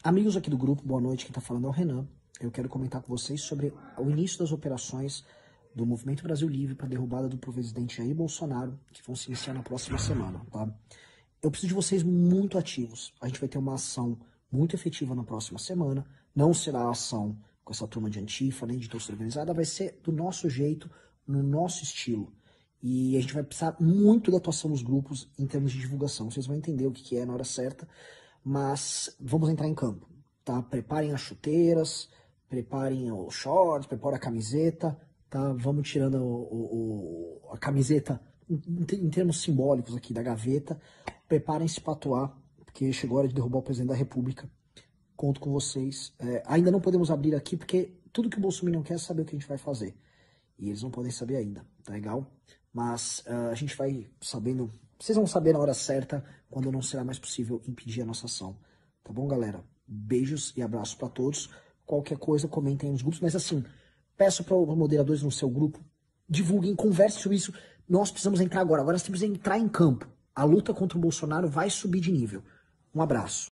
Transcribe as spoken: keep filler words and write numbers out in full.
Amigos aqui do grupo, boa noite, quem está falando é o Renan. Eu quero comentar com vocês sobre o início das operações do Movimento Brasil Livre para a derrubada do presidente Jair Bolsonaro, que vão se iniciar na próxima semana, tá? Eu preciso de vocês muito ativos. A gente vai ter uma ação muito efetiva na próxima semana. Não será ação com essa turma de Antifa, nem de torcida organizada, vai ser do nosso jeito, no nosso estilo. E a gente vai precisar muito da atuação dos grupos em termos de divulgação. Vocês vão entender o que é na hora certa, mas vamos entrar em campo, tá? Preparem as chuteiras, preparem os shorts, preparem a camiseta, tá? Vamos tirando o, o, o, a camiseta em, em termos simbólicos aqui da gaveta. Preparem-se para atuar, porque chegou a hora de derrubar o presidente da República. Conto com vocês. É, ainda não podemos abrir aqui, porque tudo que o Bolsonaro não quer é saber o que a gente vai fazer. E eles não podem saber ainda, tá legal? Mas uh, a gente vai sabendo, vocês vão saber na hora certa, quando não será mais possível impedir a nossa ação. Tá bom, galera? Beijos e abraços para todos. Qualquer coisa, comentem aí nos grupos. Mas assim, peço para os moderadores no seu grupo, divulguem, conversem sobre isso. Nós precisamos entrar agora. Agora nós temos que entrar em campo. A luta contra o Bolsonaro vai subir de nível. Um abraço.